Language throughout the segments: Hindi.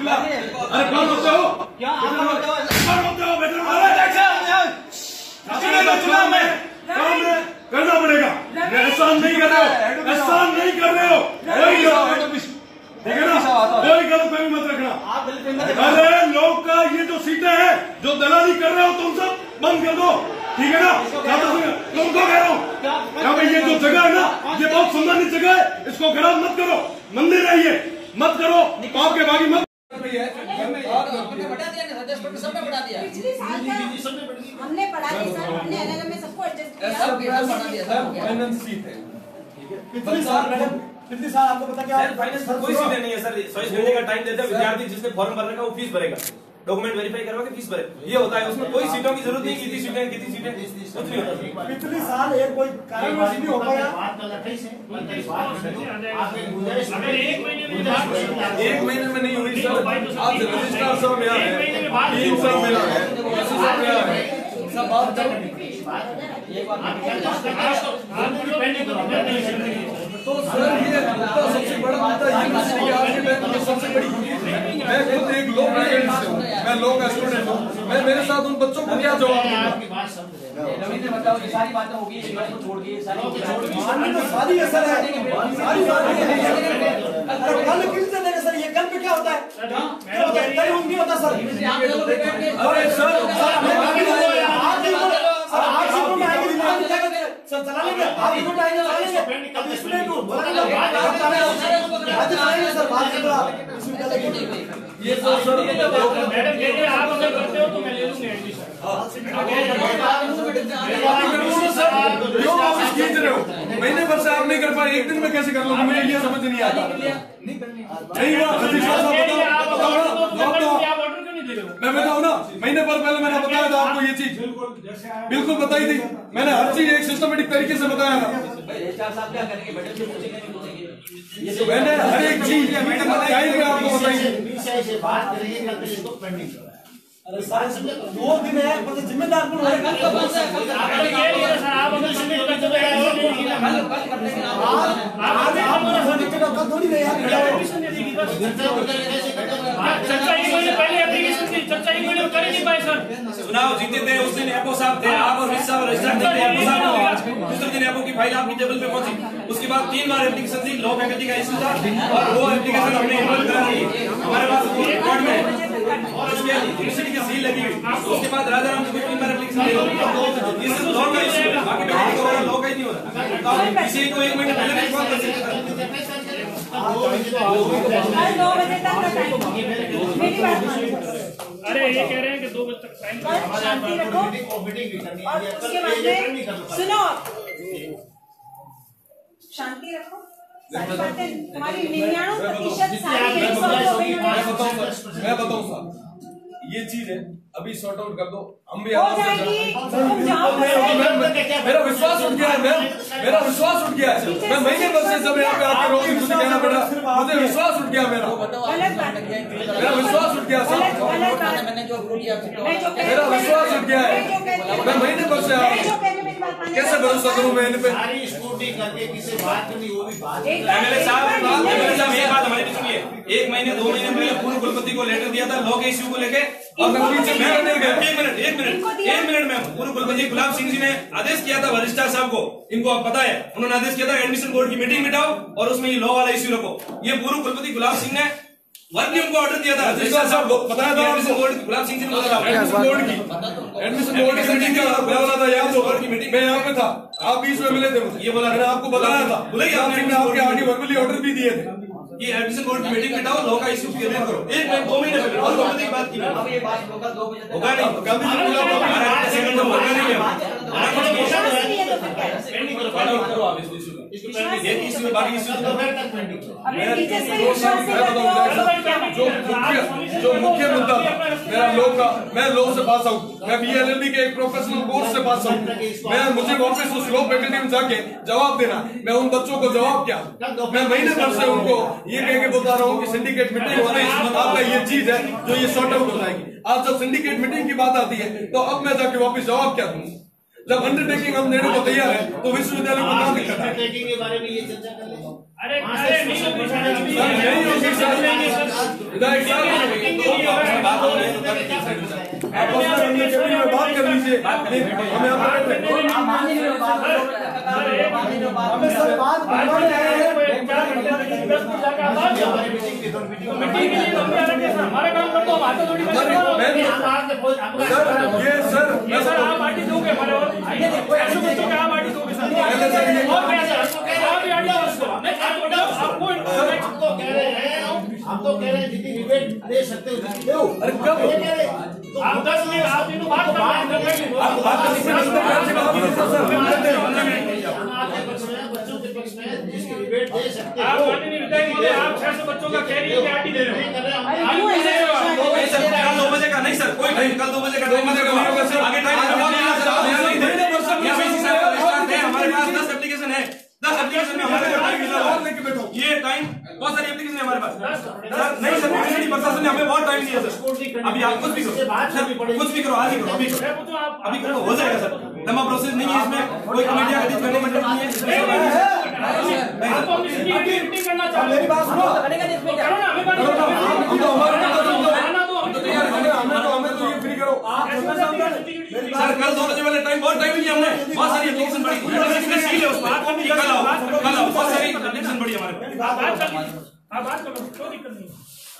अरे कौन होते हो? क्या आप कौन होते हो? करना पड़ेगा। एहसान नहीं कर रहे हो, एहसान नहीं कर रहे हो। ठीक है ना, कोई गलतफहमी मत रखना। अरे लोग का ये जो सीटें हैं जो दलाली कर रहे हो तुम सब बंद कर दो, ठीक है ना। तुमको कह रहा हूँ ये जो जगह है ना, ये बहुत सुंदर जगह है, इसको खराब मत करो। मंदिर है ये, मत करो, पाप के बागी मत। हमने बढ़ा दिया हमने पढ़ा दी सर, हमने एलएलएम में सबको एडजस्ट किया, सब बढ़ा दिया सर। फाइनेंस सीट है, कितनी साल मैडम, कितनी साल आपको पता क्या है? फाइनेंस कोई सीट नहीं है सर। 24 घंटे का टाइम देते हैं विद्यार्थी, जिसने फॉर्म भरने का वो फीस भरेगा, डॉक्यूमेंट वेरीफाई करवा के फीस भरे, ये होता है। उसमें कोई सीटों की जरूरत नहीं, कितनी सीटें कुछ नहीं होता। पिछले साल एक कोई कार्यवाही नहीं हो पाया। एक महीने में नहीं हुई सर। आप रजिस्ट्रार साहब यहाँ है, टीम साहब यहाँ है, सब बात तो सर ये मुद्दा सबसे बड़ा मुद्दा ये मछली के आपके बैंक में सबसे बड़ी। मैं खुद एक लॉ स्टूडेंट हूँ, मैं लॉ का स्टूडेंट हूँ। मैं मेरे साथ उन बच्चों को क्या जवाब दूंगा? रवि ने बताओ ये सारी बातें होगी, इस बात को छोड़ के सारी तो सारी असर है, सारी बातें कल किस देंगे सर? ये कल पे क्या होता है? तय नहीं होता सर। अरे सर सर चला लेंगे, आप रिपोर्ट आएंगे चला लेंगे। अब स्टूडेंट हूँ सर, बात कर रहा ये तो सर मैडम कहते आप अगर करते हो तो मैं ले लूंगा एडमिशन। क्यों आप खींच रहे हो? महीने भर से आप नहीं कर पाए, एक दिन में कैसे कर लोगे? मुझे ये समझ नहीं आता। नहीं हुआ मैं बताऊँ ना, महीने भर पहले मैंने बताया था आपको ये चीज, बिल्कुल बताई थी मैंने। हर चीज एक सिस्टमेटिक तरीके से बताया था मैंने, हर एक चीज आपको बताई। अरे सारे 2 दिन है, मतलब जिम्मेदार कौन है? चुनाव जीते थे उस दिन एपो साहब थे, आप और मिस साहब रजिस्ट्रार थे, दूसरे दिन एपो की फाइल आपकी टेबल पे पहुंची। उसके बाद 3 बार एप्लीकेशन थी, लॉ फैकल्टी का इशू था और वो एप्लीकेशन हमने इनरोल करा दी। हमारे पास वो रिकॉर्ड में उसके यूनिवर्सिटी की सील लगी हुई। उसके बाद राजाराम जी को 3 बार एप्लीकेशन दे दी। इससे लॉ का इशू है, बाकी लॉ का ही नहीं होता। किसी को 1 महीने पहले रिकॉर्ड कर सकते हैं। 9 बजे तक का टाइम, मेरी बात मानो। अरे ये कह रहे हैं कि 2 बजे तक टाइम शांति रखो। और उसके बाद में सुनो, शांति रखो, सारी बातें तुम्हारी 99% सारी 100 मैं बताऊँ सर, ये चीज है अभी सॉर्ट आउट कर दो, हम भी हो जाएगी। मेरा विश्वास उठ गया है मैम, मेरा विश्वास उठ गया है। मैं महीने भर से जब यहाँ पे आके रोगी मुझे कहना पड़ा, मुझे विश्वास उठ गया मेरा विश्वास उठ गया सर, मेरा विश्वास उठ गया है। मैं महीने भर से कैसे भरोसा करूँ मैं इन पे? एमएलए साहब एक बात हमारी भी सुनिए। 1 महीने 2 महीने पहले पूर्व कुलपति को लेटर दिया था लॉ के इश्यू को लेके, और एक मिनट में पूर्व कुलपति गुलाब सिंह जी ने आदेश किया था रजिस्ट्रार साहब को, इनको आप पता है, उन्होंने आदेश किया था एडमिशन बोर्ड की मीटिंग बिठाओ और उसमें ये लॉ वाला इश्यू रखो। ये पूर्व कुलपति गुलाब सिंह ने वर्क उनको ऑर्डर दिया था रजिस्ट्रार साहब को, बताया था एडमिशन बोर्ड गुलाब सिंह जी ने बताया एडमिशन बोर्ड की मीटिंग का बोला था, याद हो की मीटिंग मैं यहाँ पे था, आप बीच में मिले थे मुझे, ये बोला मैंने आपको बताया था, बोले आपने आपके आगे वर्बली ऑर्डर भी दिए थे। ये एडमिशन बोर्ड की मीटिंग बिठाओ, लॉ का इश्यू क्लियर करो। 1 महीने 2 महीने पहले और कुलपति की बात की अब ये बात होगा 2 बजे तक होगा नहीं, गांधी जी बोला हमारा सेकंड तो होगा नहीं है। करो आप इस इश्यू का, ये इश्यू बाकी इश्यू जो मुख्य मुद्दा मेरा लॉ का, मैं लॉ से पास आउट, मैं बीएलएलबी के एक प्रोफेशनल कोर्स से पास आउट, मैं मुझे वापस उस लॉ फैकल्टी में जाके जवाब देना, मैं उन बच्चों को जवाब क्या, मैं महीने भर से उनको ये कह के बता रहा हूँ कि सिंडिकेट मीटिंग होने आपका ये चीज है जो ये सॉर्ट आउट हो जाएगी। आज जब सिंडिकेट मीटिंग की बात आती है तो अब मैं जाके वापस जवाब क्या दूँ? जब अंडरटेकिंग हम देने को तैयार है तो विश्वविद्यालय को क्या दिक्कत है? अंडरटेकिंग के बारे में ये चर्चा कर लें। अरे नहीं होगी सर, बात कर लीजिए, हमें हमारा काम कर दो, बातें थोड़ी सर ये सर आप पार्टी दोगे हमारे और ऐसे बच्चों को आप पार्टी दोगे सर और कैसे हम तो कह रहे हैं जितनी रिबेट दे सकते हो उतनी दो। अरे कब? आप 10 मिनट आप तीनों बात कर रहे हैं, आपको बात करने से बच्चों के पक्ष में जिसकी रिबेट दे सकते आप हो। पार्टी नहीं रिटायर नहीं, आप 600 बच्चों का कह रही है कि आरटी दे रहे हो। नहीं सर, कल 2 बजे का नहीं सर, कोई नहीं, कल 2 बजे का टाइम आगे टाइम हमारे पास 10 एप्लीकेशन है, 10 एप्लीकेशन में हमारे टाइम मिला हुआ है। ये टाइम बहुत सारी एप्लीकेशन है हमारे पास सर। नहीं सर, यूनिवर्सिटी प्रशासन ने हमें बहुत टाइम दिया सर। अभी आप कुछ भी करो सर, कुछ भी करो, आज ही करो, अभी करो, अभी करो, हो जाएगा सर। लंबा प्रोसेस नहीं है इसमें, कोई कमेटियां गठित करने की जरूरत नहीं है। आपको अपनी सिक्योरिटी मीटिंग करना चाहते मेरी बात सुनो, करेगा नहीं इसमें क्या? करो ना, हमें बात करो, हमें तो ये फ्री करो। सर कल 2 बजे वाले टाइम बहुत टाइम दिया हमने, बहुत सारी एप्लीकेशन पड़ी, यूनिवर्सिटी में सील है उस बात को नहीं, कल आओ, बहुत सारी एप्लीकेशन पड़ी हमारे पास। आप बात कर लीजिए, आप बात करो, कोई दिक्कत नहीं।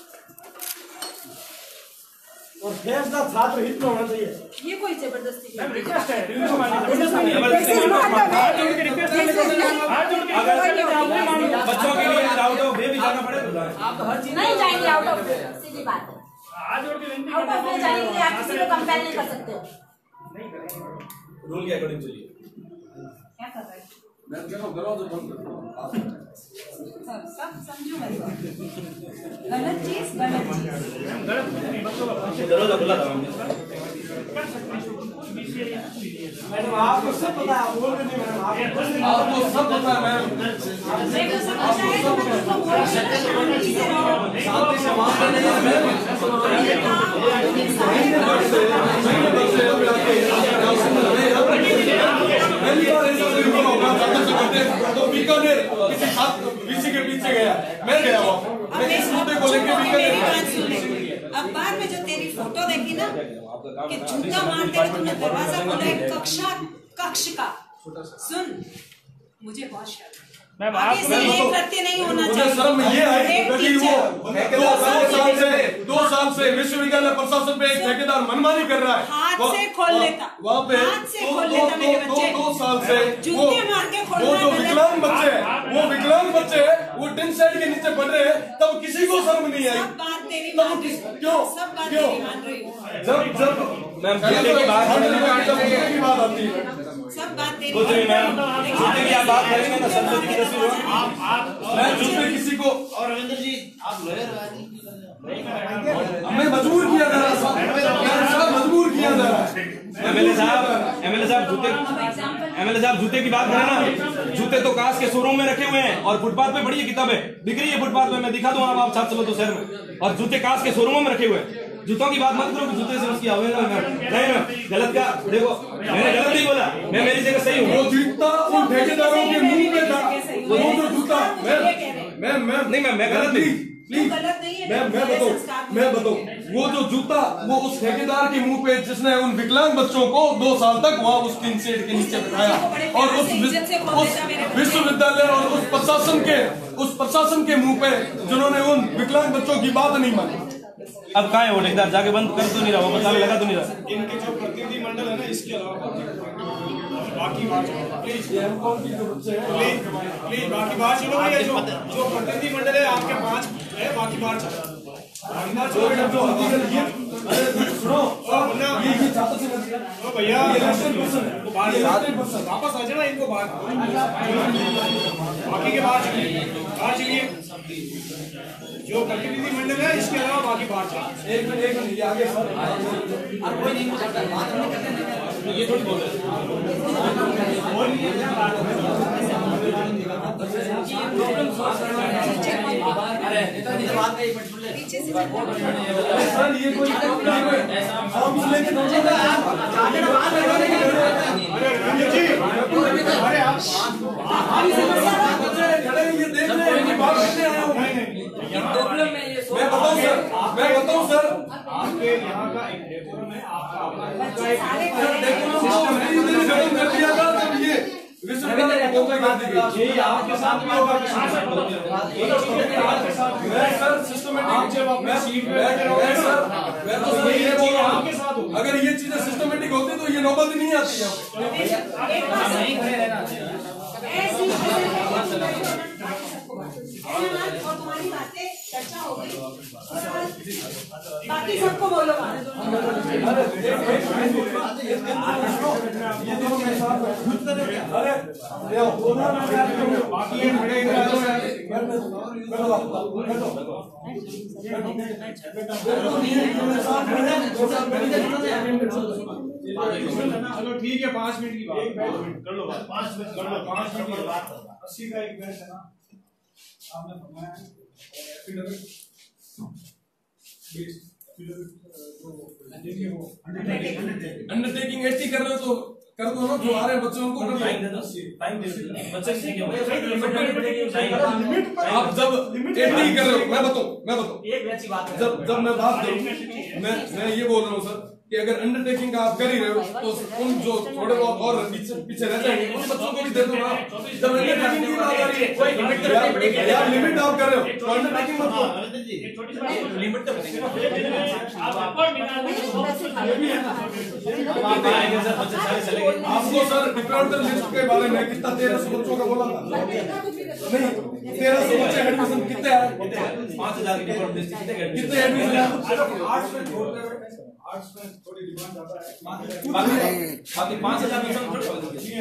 और फैसला छात्र हित में होना चाहिए। ये कोई जबरदस्ती नहीं है। रिक्वेस्ट है, कैसे इसमें हाथ जोड़ के रिक्वेस्ट करने को, हाथ जोड़ के अगर रिक्वेस्ट करने को नहीं मानूंगा। बच्चों के लिए आउट ऑफ वे भी जाना पड़े तो जाए। आप तो हर चीज नहीं जाएंगे आउट ऑफ, सीधी बात है। हाथ जोड़ के विनती आउट ऑफ वे जाने के लिए आप किसी को कंपेल नहीं कर सकते हो। रूल के अकॉर्डिंग चलिए। क्या कर रहे हैं? मैं कह रहा हूं दरवाजा बंद कर दो। सब समझो मैं गलत चीज गलत चीज। गलत नहीं, बच्चों का दरवाजा खुला था हमने। मैडम आपको सब पता है, आप बोल रहे नहीं मैडम, आपको सब पता है मैम। मेरे को समझ आया तो मैं तुमको बोल रही शांति से बात करने का मैम। पहली बार ऐसा कोई हुआ होगा तो बीकानेर किसी छात्र वीसी के पीछे गया, मैं गया वहाँ, मैं इस मुद्दे को लेकर मेरी बात बीकानेर। सुन। अब बाद में जो तेरी फोटो देखी ना कि जूता मारते हुए तुमने दरवाजा खोला है कक्ष का, सुन मुझे बहुत शर्म है। मैम आगे से ये कृत्य नहीं होना मुझे चाहिए। शर्म ये आई एक कि टीचर, वो 2 साल से विश्वविद्यालय प्रशासन पे एक ठेकेदार मनमानी कर रहा है। हाथ से खोल लेता, वहाँ पे हाथ से खोल लेता मेरे बच्चे। 2 साल से जूते मार के खोल वो जो विकलांग बच्चे हैं, वो टिन शेड के नीचे पड़ रहे हैं, तब किसी को शर्म नहीं आई। सब बात तेरी तब मान रही हूँ, क्यों सब बात क्यों तेरी मान रही हूँ, जब मैम जूते की बात की बात आती है, सब बात तेरी कुछ नहीं मैम, जूते की आप बात करेंगे ना सरस्वती की तस्वीर हो। मैं जूते किसी को और रविंद्र जी आप लॉयर हमें मजबूर किया जा रहा है, मजबूर किया जा रहा है। एमएलए साहब जूते की बात करें ना, जूते तो कांच के शोरूम में रखे हुए हैं और फुटपाथ पे पड़ी है किताबें बिक रही है फुटपाथ पे, मैं दिखा दूं आप साथ चलो तो शहर में, और जूते कांच के शोरूमों में रखे हुए हैं। जूतों की बात मत करो कि जूते से उसकी अवहेलना नहीं मैम, गलत का देखो, मैंने गलत नहीं बोला, मैं मेरी जगह सही हूँ। वो जूता उन ठेकेदारों के मुंह पे था, वो जो जूता मैं नहीं मैम, मैं गलत नहीं, प्लीज गलत नहीं है। मैं बताऊं वो जो जूता वो उस ठेकेदार के मुंह पे जिसने उन विकलांग बच्चों को 2 साल तक वहाँ उस टिन शेड के नीचे बिठाया, और उस विश्वविद्यालय और उस प्रशासन के मुंह पे जिन्होंने उन विकलांग बच्चों की बात नहीं मानी। अब कहाँ है वो ठेकेदार, जाके बंद कर तो नहीं रहा, वो बताने लगा तो नहीं रहा। इनके जो प्रतिनिधि मंडल है ना, इसके अलावा बाकी बात प्लीज बाकी बात चलो भैया, जो प्रतिनिधि मंडल है आपके 5 है, बाकी बात चलो। भैया वापस आ जाना, इनको बात बाकी के बात चलिए, जो प्रतिनिधि मंडल है इसके अलावा बाकी बात चलिए। एक मिनट आगे सर, कोई नहीं ये थोड़ी बोल रहे सर ये कोई मैं बताऊं सर आपके यहाँ का एक डेकोरम है, आपका ये आपके साथ में होगा सर सिस्टमेटिक जब अपने सीट पे बैठे रहोगे सर मैं तो सर ये बोल रहा हूं अगर ये चीजें सिस्टमेटिक होती तो ये नौबत नहीं आती यहाँ और तुम्हारी बातें चर्चा हो गई, बाकी सबको बोलो। चलो ठीक है, 5 मिनट की बात कर लो, 5 मिनट कर लो, 5 मिनट की बात। 80 का एक बैच है ना, आपने फरमाया अंडरटेकिंग 80 कर रहे हो तो कर दो ना, जो आ रहे हैं बच्चों को टाइम दे दो, टाइम दे दो बच्चे आप जब 80 कर रहे हो मैं बताऊं एक बैच की बात है। जब मैं बात करूं मैं ये बोल रहा हूं सर कि अगर अंडरटेकिंग का आप कर ही रहे हो तो उन जो थोड़े बहुत और पीछे रह जाएंगे उन बच्चों को भी दे दो ना। जब अंडरटेकिंग की बात आ रही है कोई लिमिट यार लिमिट आप कर रहे हो तो अंडरटेकिंग मत करो। छोटी सी लिमिट तो आपको सर डिफरेंट लिस्ट के बारे में कितना 1300 बच्चों का बोला था नहीं 1300 बच्चे एडमिशन कितने आए 5000 की डिफरेंट लिस्ट कितने एडमिशन आर्ट्स में छोड़ते हैं, आर्ट्स में थोड़ी डिमांड ज्यादा है, बाकी 5000 में सब थोड़ी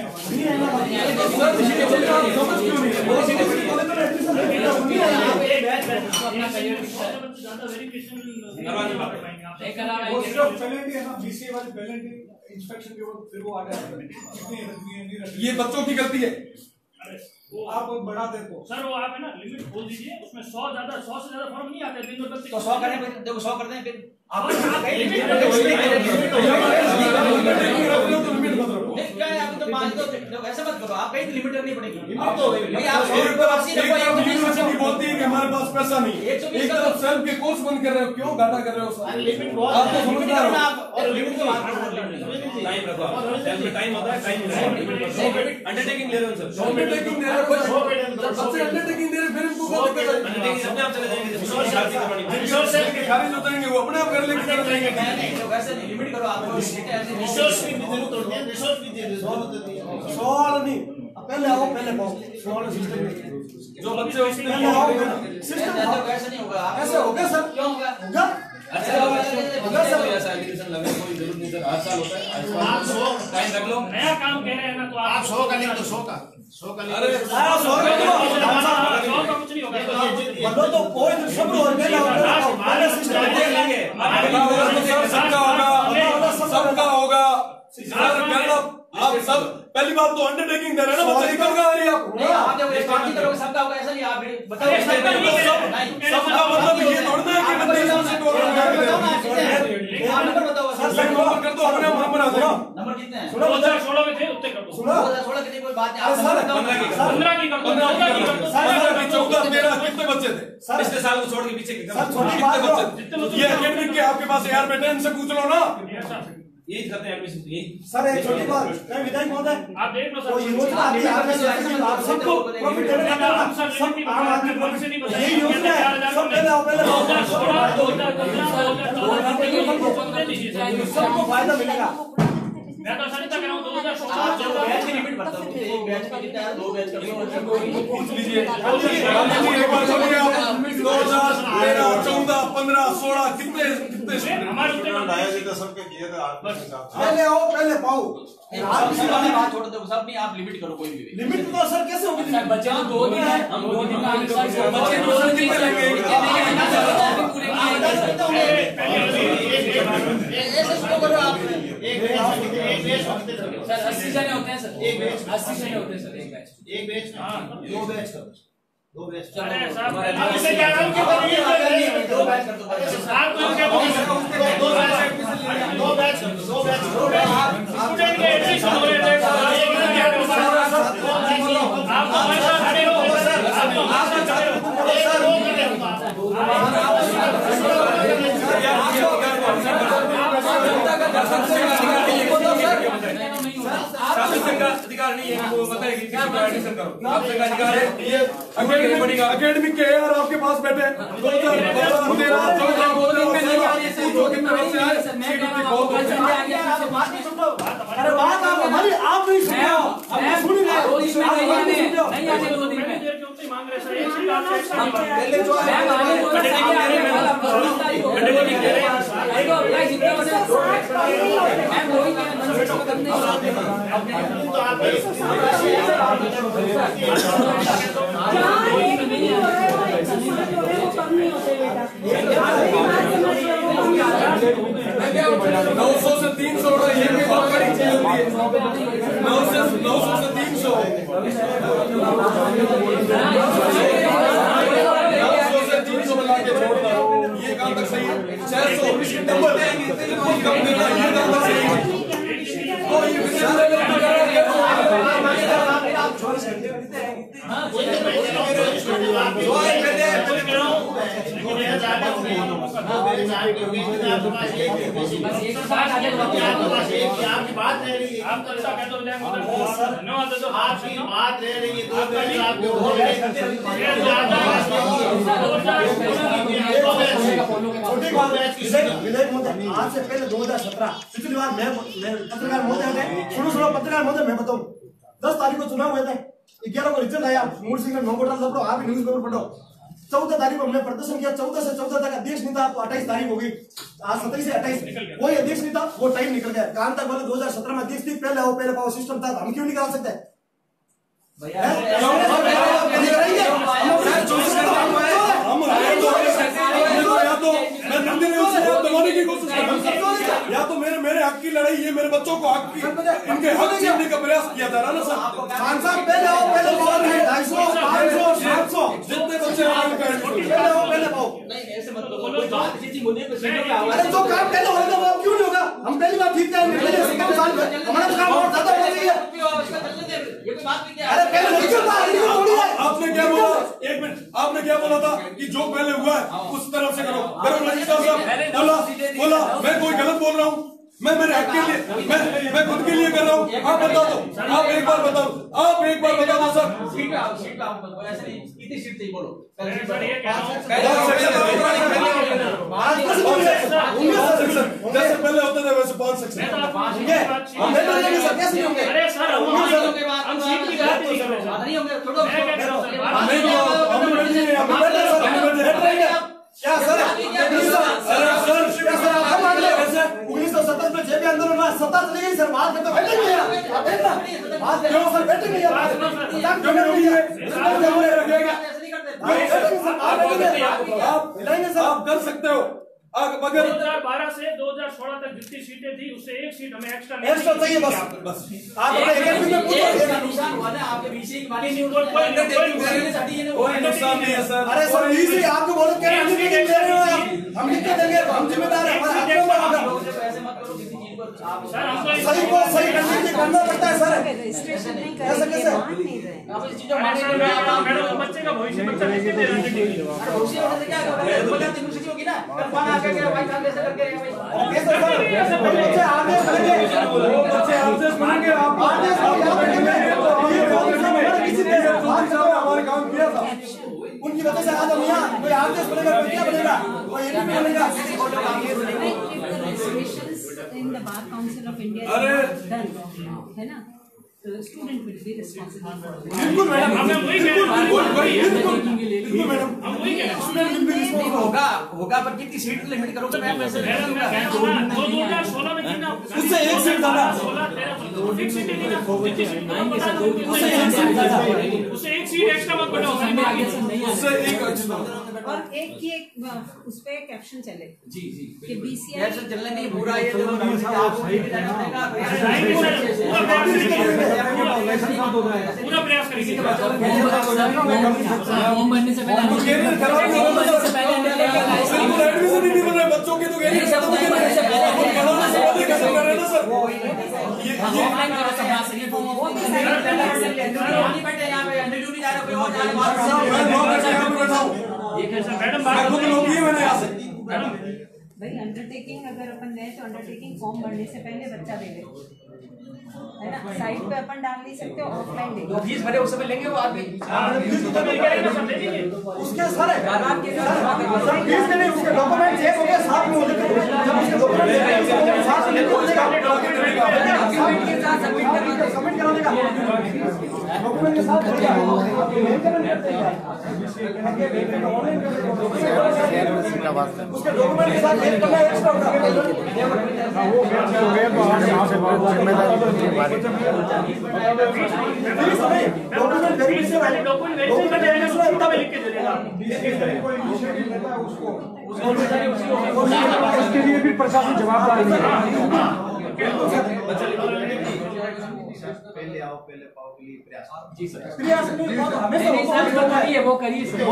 इंस्पेक्शन के बाद फिर वो आ जाएगा। ये बच्चों की गलती है। वो आप बढ़ा दे तो सर वो आप है ना लिमिट खोल दीजिए, उसमें 100 से ज्यादा फॉर्म नहीं आता है। तो 100 करें, देखो 100 कर दें, फिर आप ऐसा मत करो, आप कहीं लिमिट रखनी पड़ेगी। आप तो बोलती है कि हमारे पास पैसा नहीं, एक तरफ सेल्फ के कोर्स बंद कर रहे हो, क्यों घाटा कर रहे हो सर? आप तो समझदार हो। टाइम रखो, टाइम होता है, टाइम अंडरटेकिंग ले रहे हो सर, अंडरटेकिंग दे रहे हो, सबसे अंडरटेकिंग दे रहे फिर इनको क्या दिक्कत है? अंडरटेकिंग अपने आप चले जाएंगे, खारिज हो जाएंगे, वो अपने आप कर लेके चले जाएंगे। वैसे नहीं, लिमिट करो आपको। रिसोर्स भी जरूरत होती है, रिसोर्स भी दे दो, सवाल नहीं, पहले आओ पहले पाओ, सवाल सिस्टम जो बच्चे उसमें सिस्टम वैसे नहीं होगा। ऐसे होगा सर, क्यों होगा? होगा अच्छा ऐसा एप्लीकेशन लगे कोई जरूरत नहीं सर, हर साल होता है। आप 100 टाइम रख लो, नया काम कह रहे हैं ना, तो आप 100 का लिख दो, 100 का अरे 100 का कुछ नहीं होगा। मतलब तो कोई सब पहले सिस्टम लेंगे सबका होगा। आप सब पहली बात तो अंडरटेकिंग दे रहे हैं ना, बच्चे निकल गए रही आप नहीं, आप जब स्टार्टिंग करोगे सबका होगा, ऐसा नहीं। आप बताओ सबका मतलब ये थोड़ा है कि बच्चे सबसे नंबर बताओ नंबर कर दो, अपने नंबर आ जाओ। नंबर कितने हैं? 2016 में थे, उतने कर दो। 2016 कितनी कोई बात नहीं, आप नंबर बताओ। 15 की कर दो, 14 13 कितने बच्चे थे पिछले साल को छोड़ के पीछे कितने बच्चे थे? ये एकेडमिक के आपके पास यार बेटे इनसे पूछ लो ना। यही करते हैं एडमिशन, यही सर एक छोटी बात, मैं विधायक महोदय, आप देख लो सर, वो योजना आती है, आप सबको प्रॉफिट देने का काम, सब आम आदमी प्रॉफिट, यही योजना है, सब पहले आओ, पहले सबको फायदा मिलेगा। मैं तो सर कह रहा हूँ 2016 आप जो बैच की लिमिट बताओ, एक बैच में कितना है, 2 बैच का पूछ लीजिए एक बार बोलिए आप 2013 14 15 16 कितने हमारे पहले आओ पहले पाओ। आप किसी वाली बात छोड़ दो, सब नहीं, आप लिमिट करो कोई भी। लिमिट तो सर कैसे होगी? बच्चे तो 2 दिन है, हम 2 दिन में बच्चे 2 दिन कितने लगेंगे? ऐसे शुरू करो आप। एक बैच सर 80 जने होते हैं सर, एक बैच 80 जने होते हैं सर एक बैच। एक बैच दो बैच कर दो बैच। अरे साहब आप इसे क्या नाम के बनिए दो बैच कर दो। साहब को क्या बोल दो बैच स्टूडेंट के एडमिशन हो रहे थे। आप हमारे साथ खड़े हो सर, आप हमारे साथ खड़े अधिकार नहीं है वो बताए कि किसी का एडमिशन करो। आपसे का अधिकार है ये एकेडमिक के यार आपके पास बैठे अरे बात आप हमारी आप नहीं सुन रहे हो, हम सुन रहे हो, नहीं आने 2 दिन में देर क्यों मांग रहे सर? एक सीट आपसे एक्स्ट्रा नहीं मांग पहले जो है से 300 ये भी बहुत बड़ी चीज होती है। 900 से 300 बना के छोड़ना ये काम तक सही है। 600 डबल कम देना ये काम तक सही है। तो ये आपकी बात रह रही है, आप ऐसा कह दो आपकी बात रह रही है। दो बैच आपके हो गए। विधायक महोदय आज से पहले 2017 पिछली बार मैं पत्रकार महोदय थे, सुनो पत्रकार महोदय मैं बताऊं 10 तारीख को चुनाव हुए थे, 11 को रिजल्ट आया, मूड सिंह ने नोबोटा लपड़ो आप भी न्यूज़ पेपर पढ़ो। 14 तारीख को हमने प्रदर्शन किया, 14 से 14 तक अध्यक्ष नहीं था, तो 28 तारीख हो गई, आज 27 से 28 कोई अध्यक्ष नहीं था, वो टाइम निकल गया। कहां तक बोले 2017 में अध्यक्ष थी, पहले आओ पहले पाओ सिस्टम था, हम क्यों नहीं करा सकते? दबाने की कोशिश कर या तो मेरे हक की लड़ाई ये मेरे बच्चों को हक की इनके हक छीनने का प्रयास किया जा रहा है ना सर। खान साहब पहले आओ पहले पाओ, 250 500 700 जितने बच्चे पहले आओ पहले पाओ। ऐसे मत बोलो, कोई बात किसी मुद्दे पे सुनो क्या अरे जो काम पहले होगा वो क्यों नहीं होगा? हम पहली बार ठीक थे, सेकंड साल में हमारा काम और ज्यादा हो रही है। ये कोई बात नहीं क्या? अरे पहले नहीं था, थोड़ी है। आपने क्या बोला? एक मिनट, आपने क्या बोला था कि जो पहले हुआ है उस तरफ से करो। रजिस्ट्रार साहब बोला मैं कोई गलत बोल रहा हूँ? मैं मेरे हक के लिए मैं खुद के लिए कर रहा हूँ। आप बता दो, आप एक बार बता दो सर। सीट पे आओ ऐसे नहीं, कितनी सीट थी बोलो। जैसे पहले होते थे वैसे 5 सेक्शन। अरे सर हम सीट की बात नहीं कर रहे सर, नहीं होंगे छोड़ो। मैं क्या कर रहा हूं सर? क्या सर 1970 में जेबी आंदोलन में सत्ता चली गई सर, बात तो बैठे नहीं है बात क्यों सर बैठे नहीं है आप हिलाएंगे सर, आप कर सकते हो। अगर 2012 से 2016 तक जितनी सीटें थी उससे एक सीट हमें एक्स्ट्रा चाहिए बस। आप आपके पीछे कोई नुकसान नहीं है सर। अरे सर इसी आपको बोलो क्या हम लिख के देंगे, हम जिम्मेदार है। ऐसे मत करो किसी चीज पर आप सही को सही करना पड़ता है सर। ऐसा कैसे मान नहीं रहे? आप इस चीजों में मैडम बच्चे का भविष्य बच्चा कैसे दे रहे हैं? भविष्य होने से क्या होगा? बोला यूनिवर्सिटी होगी ना, कल्पना आके के भाई काम कैसे करके भाई कैसे सर बच्चे आगे बढ़ेंगे, बच्चे आपसे सुनेंगे, आप किसी ने हमारे काम किया था उनकी वजह से आज हम यहाँ कोई आदेश बनेगा, कोई क्या बनेगा, कोई ये भी बनेगा। In the Bar Council of India is done, है ना? Student will be responsible for बिल्कुल मैडम, हम वही कह रहे हैं, बिल्कुल मैडम, हम वही कह रहे हैं। Student will be responsible. होगा पर कितनी सीट लिमिट करोगे? मैं वैसे मैडम मैं कह रहा हूं ना, 2016 में थी ना, उससे एक सीट ज्यादा। 16 13 फिक्स सीट नहीं ना, जितनी सीट को बता दो, उससे एक सीट ज्यादा। उससे एक सीट एक्स्ट्रा मत बढ़ाओ। उससे एक और एक की एक उस पे कैप्शन चले जी जी कि बीसीआई कैसे चलने नहीं पूरा ये जो आपको लेके जाना पड़ेगा। पूरा प्रयास करेंगे। फॉर्म भरने से पहले कुछ कैरियर खराब नहीं होगा सर। बिल्कुल एडमिशन ही नहीं बन रहे बच्चों के, तो कैरियर खत्म हो गया है। पढ़ाना से पहले खत्म कर रहे हैं ना सर। ये ऑनलाइन करो सब बात सही है। फॉर्म ऑफलाइन नहीं बैठे यहाँ पे, अंडर ड्यूटी जा रहे हो कोई और जा रहे हो। ये कैसा मैडम मैं खुद लोग ही मैंने यहाँ से भाई अंडरटेकिंग अगर अपन दें तो अंडरटेकिंग फॉर्म भरने से पहले बच्चा दे दे, है ना। साइट पे अपन डाल नहीं सकते, ऑफलाइन दे दो। फीस भरे उस समय लेंगे वो आदमी। उसके सारे फीस के नहीं, उसके डॉक्यूमेंट चेक हो गए, साथ में हो जाते हैं। जब उसके डॉक्यूमेंट साथ में हो जाएगा, सबमिट करा देगा, डॉक्यूमेंट के साथ हो जाएगा। उसके डॉक्यूमेंट के साथ एक करना एक्स्ट्रा होगा। डॉक्यूमेंट वेरिफिकेशन लिख के दे देगा। उसके लिए भी प्रशासन जवाबदार है। पहले आओ पहले पाओ के लिए प्रयास। जी सर। प्रयास नहीं, हमेशा वो करिए सर।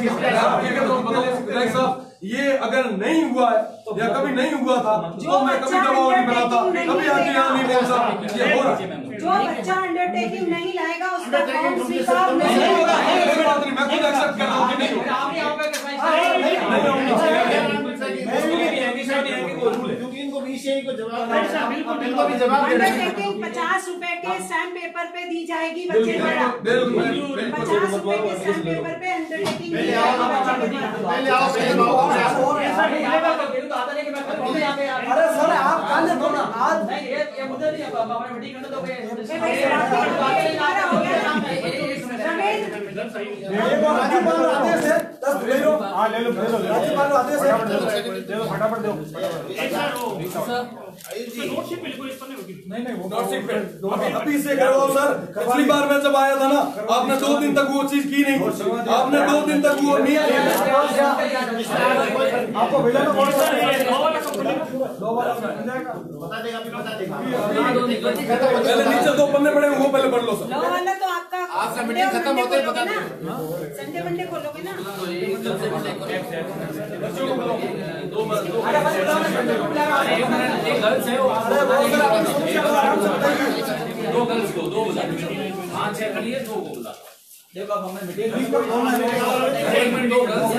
ये अगर नहीं हुआ है या कभी नहीं हुआ था तो मैं कभी दबाव नहीं बनाता, कभी आके यहाँ नहीं बोलता ये हो रहा है। जो बच्चा अंडरटेकिंग नहीं लाएगा उसका फॉर्म स्वीकार नहीं नहीं होगा, होगा। कोई बात नहीं, मैं खुद एक्सेप्ट कर रहा हूँ कि नहीं होगा। क्योंकि इनको बीसीआई को जवाब अंडरटेकिंग 50 रुपए के स्टैम्प पेपर पे दी जाएगी बच्चे द्वारा। 50 रुपए के स्टैम्प पेपर पे अंडरटेकिंग दी जाएगी बच्चे द्वारा। अरे सर आप कल दो ना, आज नहीं ये मुद्दा नहीं है, हमारे मीटिंग करने दोगे। राज्यपाल आदेश है 10 ले लो। हाँ ले लो, राज्यपाल आदेश है, दे दो फटाफट दो। नोटशीट पे लिखो, इस पर नहीं होगी। नहीं वो नोटशीट पे अभी से करो सर। पिछली बार मैं जब आया था ना, आपने 2 दिन तक वो चीज की नहीं, आपने 2 दिन तक वो नहीं किया। आपको भेजा तो कौन सा बता देगा, बता देगा। पहले नीचे 2 पन्ने पड़े वो पहले पढ़ लो सर। लॉ वाला तो आपका मीटिंग खत्म होते ही बता देना। संडे मंडे खोलोगे ना। गर्ल्स है वो 2 गर्ल्स को 2 बुला 5-6 कर लिए 2 को बुला। देखो अब हमें मीटिंग 1 मिनट 2 गर्ल्स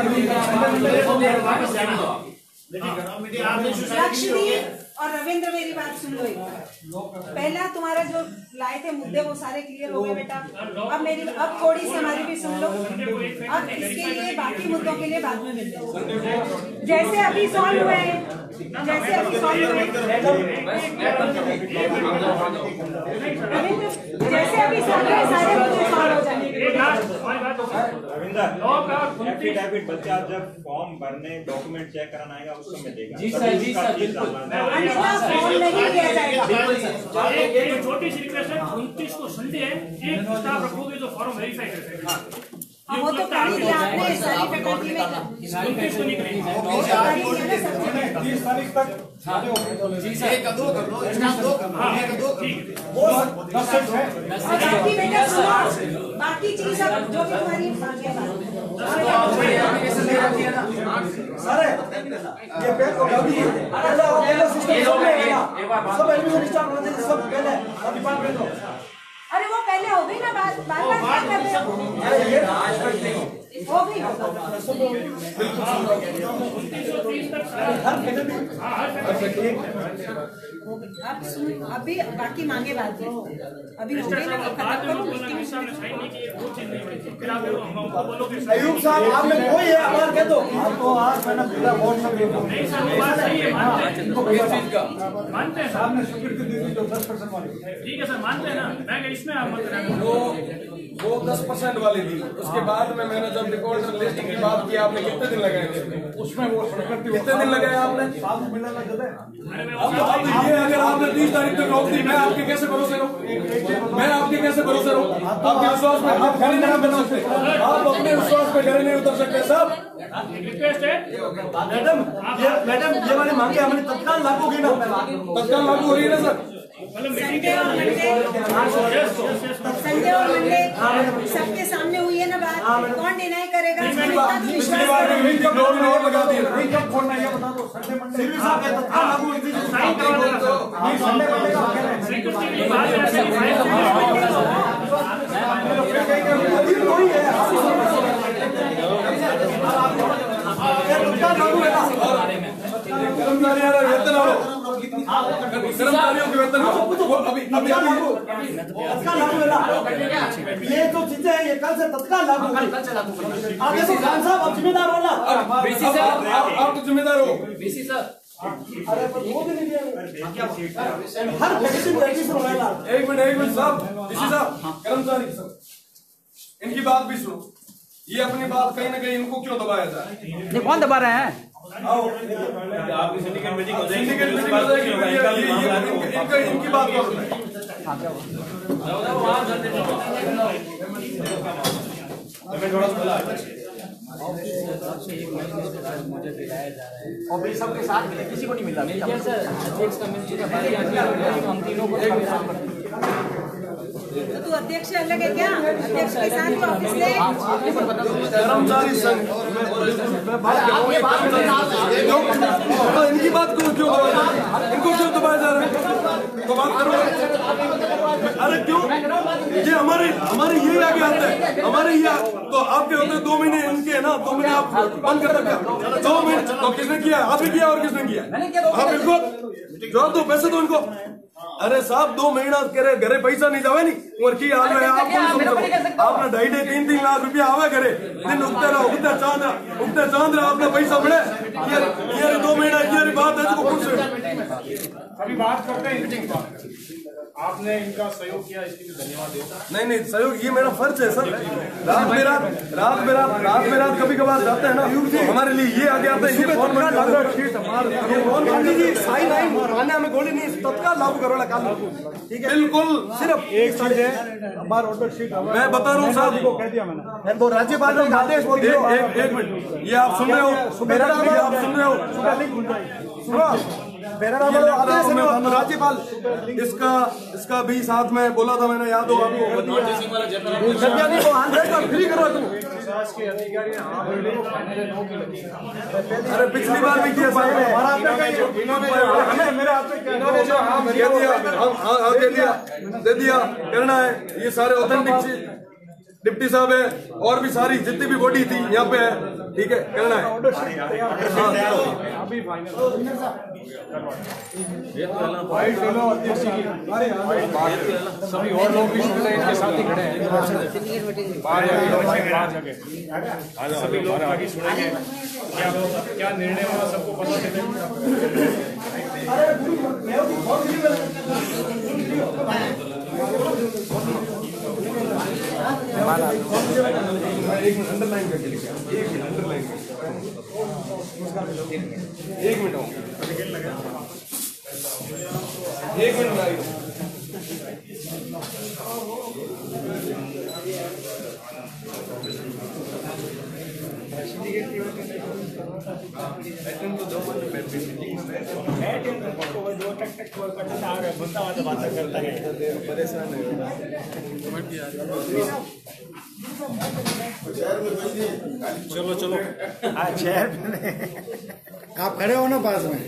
लक्ष्मी और रविंद्र मेरी बात सुन लो एक बार। पहला तुम्हारा जो लाए थे मुद्दे वो सारे क्लियर हो गए बेटा। अब थोड़ी सी हमारी भी सुन लो। अब इसके लिए बाकी मुद्दों के लिए बाद में मिलते हैं। जैसे अभी सॉल्व हुए हैं, जैसे अभी सॉल्व हुए रविंद्र, जैसे अभी सॉल्व हुए सारे मुद्दे सॉल्व हो जाएंगे। एफिडेविट बच्चा जब फॉर्म भरने डॉक्यूमेंट चेक कराना आएगा उस समय देगा। जी सर बिल्कुल। अन्यथा फॉर्म नहीं दिया जाएगा। एक छोटी सी रिक्वेस्ट है, 29 को संडे है, एक स्टाफ रखोगे जो फॉर्म वेरीफाई कर सकेगा। वो तो कर ही दिया आपने सारी फैकल्टी में। 29 को नहीं करेंगे। 30 तारीख तक जी सर 1 2 कर लो, स्टाफ 2 कर लो, 1 2 कर लो। वो 10 सेट है। बाकी बेटा सुनो, बाकी चीज सब जो भी तुम्हारी मांगे सर ये पेड़ को गलती है। पहले सिस्टम सब एडमिशन स्टार्ट होना चाहिए, सब पहले डिपार्टमेंट को। अरे वो पहले हो गई ना, बात बात कर रहे हो। हो गई अब सुन, अभी बाकी मांगे बाद में अभी हो गई ना, खत्म करो। अयूब साहब आप में कोई है, आभार कह दो आपको। आज मैंने पूरा वोट सब नहीं सर वो बात सही है। इस चीज का मानते हैं साहब ने स्वीकृति दी थी जो 10% वाली। ठीक है सर, मानते हैं ना, मैं इसमें आप मत वो 10% वाली थी। उसके बाद में मैंने जब डिफॉल्टर लिस्टिंग की बात की, आपने कितने दिन लगाए थे उसमें? वो कितने दिन लगाए आपने? साल मिलने लग गए। अब ये अगर आपने 30 तारीख तक रोक दी, मैं आपके कैसे भरोसे रहूं? मैं आपके कैसे भरोसे रहूं? आपके विश्वास में आप खड़े नहीं उतर सकते, आप अपने विश्वास पे खड़े नहीं उतर सकते साहब। रिक्वेस्ट है मैडम ये वाली मांगे हमारी तत्काल लागू होगी ना? तत्काल लागू हो रही है ना सर? संडे और मंडे सबके सामने हुई है ना बात, कौन डिनाई करेगा? पिछली बार और लगा दिए कब छोड़ना ये बता दो। संडे मंडे तत्काल लागू हुई थी। संडे मंडे का कर्मचारियों के वेतन अभी ये जो चीजें हैं ये कल से तत्काल लागू होगी। आगे तो खान साहब आप जिम्मेदार हो ना? आप तो जिम्मेदार हो। बीसी सर, अरे पर वो भी नहीं दिया हर प्रैक्टिस होगा। एक मिनट साहब, डीसी साहब, कर्मचारी सर, इनकी बात भी सुनो। ये अपनी बात कहीं ना कहीं इनको क्यों दबाया जाए? ये कौन दबा रहे हैं? आपकी सिंडिकेट मीटिंग हो जाएगी, सिंडिकेट मीटिंग हो जाएगी, इनकी बात करो। और सबके साथ मिले, किसी को नहीं मिला सर। अध्यक्ष का मिल चुका है, हम तीनों को तो तू अध्यक्ष अलग है क्या? अध्यक्ष के साथ तो ऑफिस ले। कर्मचारी संघ इनकी बात को क्यों दबाया जा रहा है? इनको क्यों दबाया जा रहा है? तो बात करो। अरे क्यों? ये हमारे ये आगे आते हैं, हमारे ये तो आपके होते 2 महीने इनके है ना, 2 महीने आप बंद कर दो क्या? 2 महीने तो किसने किया? आप ही किया और किसने किया? आप इनको जवाब दो, पैसे दो इनको। अरे साहब 2 महीना करे घरे पैसा नहीं जावे नहीं और की हाल है आप आपने 2.5-3 लाख रुपया आवे घरे दिन उगते चांद आपने पैसा मिले ये 2 महीना ये बात है तो कुछ अभी बात करते हैं मीटिंग पर। आपने इनका सहयोग किया, इसके लिए धन्यवाद दो। नहीं सहयोग ये मेरा फर्ज है सर। रात में रात कभी कभार जाते हैं ना, हमारे लिए ये आगे आते हैं। ये फोन साइन हमें गोली नहीं तत्काल लागू करो ना काल। ठीक है बिल्कुल, सिर्फ एक चीज है हमारा ऑर्डर शीट मैं बता रहा हूँ साहब को कह दिया मैंने। वो राज्यपाल ने आदेश बोल दिया। एक मिनट, ये आप सुन रहे हो? आप सुन रहे हो? राज्यपाल इसका भी साथ में बोला था मैंने, याद हो आपको? फ्री करो तुम। अरे पिछली बार भी किया दे दिया करना है। ये सारे ऑथेंटिक चीज डिप्टी साहब है और भी सारी जितनी भी बॉडी थी यहाँ पे है, ठीक है करना है। सभी और लोग भी सुन रहे हैं, इनके साथ ही खड़े हैं। सभी लोग आगे सुनेंगे क्या निर्णय होगा, सबको पता चले। अंडरलाइन करके लिखा, एक मिनट चलो चेयर आप खड़े हो ना पास में।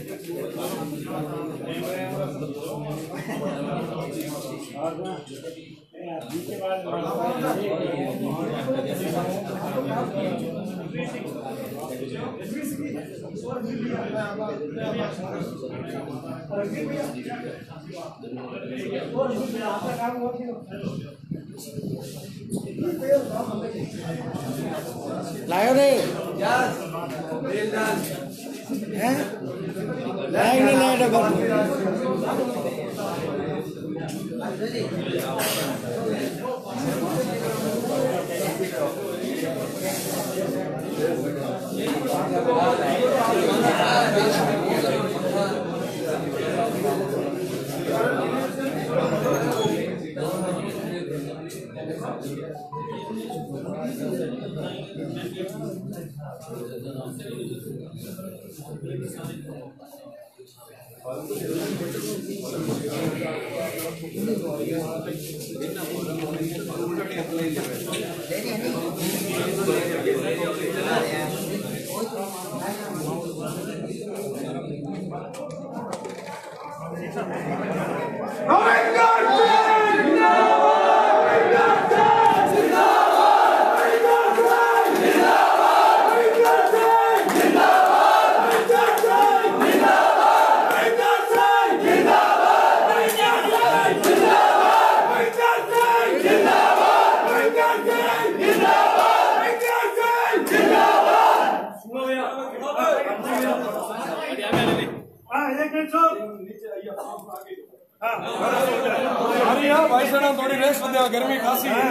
लायो रे अरे यार भाई साहब थोड़ी रेस्ट दे, गर्मी खांसी है।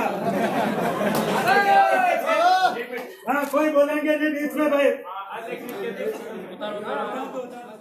हाँ कोई बोलेंगे नहीं बीच में भाई।